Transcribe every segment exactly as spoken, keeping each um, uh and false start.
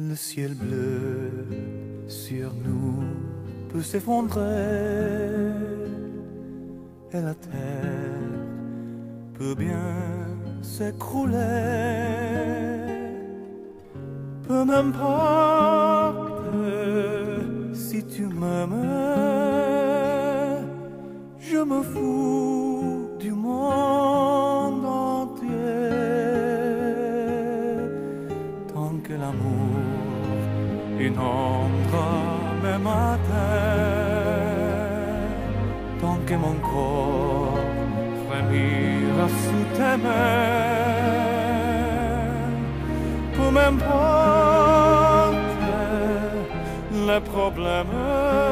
Le ciel bleu sur nous peut s'effondrer et la terre peut bien s'écrouler. Peu m'importe si tu m'aimes, je me fous du monde entier. Tant que l'amour inondera mes matins, tant que mon corps frémira sous tes mains, peu m'importe les problèmes,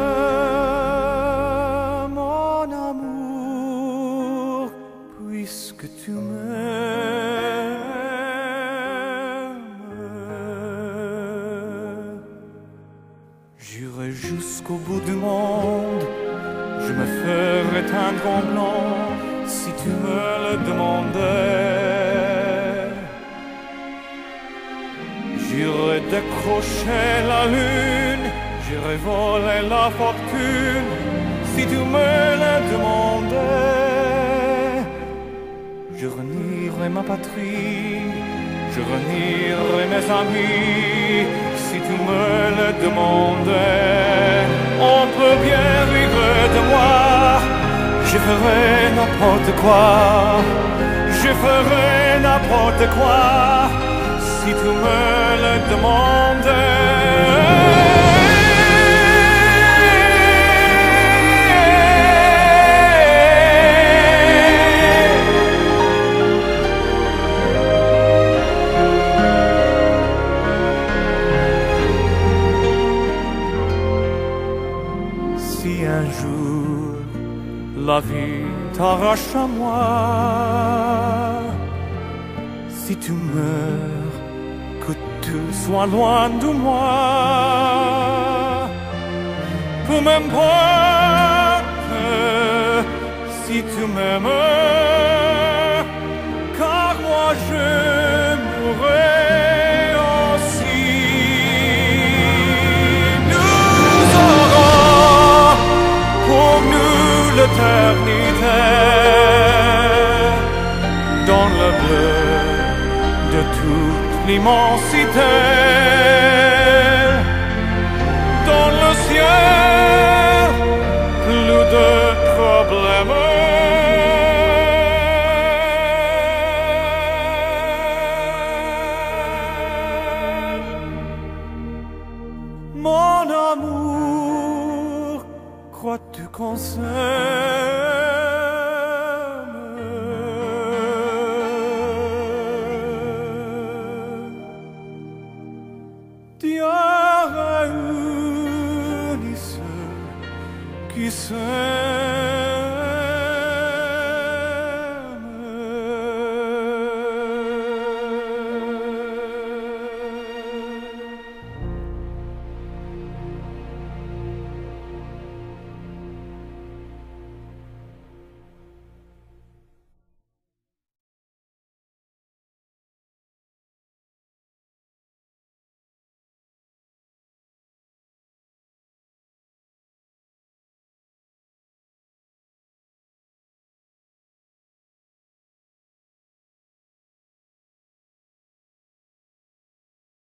mon amour, puisque tu m'aimes. J'irai jusqu'au bout du monde, je me ferai teindre en blanc si tu me le demandais. J'irai décrocher la lune, j'irai voler la fortune si tu me le demandais. Je renierai ma patrie, je renierai mes amis si tu me le demandais. On peut bien rire de moi, je ferai n'importe quoi, je ferai n'importe quoi si tu me le demandais. Si un jour la vie t'arrache à moi, si tu meurs, que tu sois loin de moi, peu m'importe si tu m'aimes, car moi je mourrai aussi. Nous aurons pour nous l'éternité dans le bleu de toute l'immensité.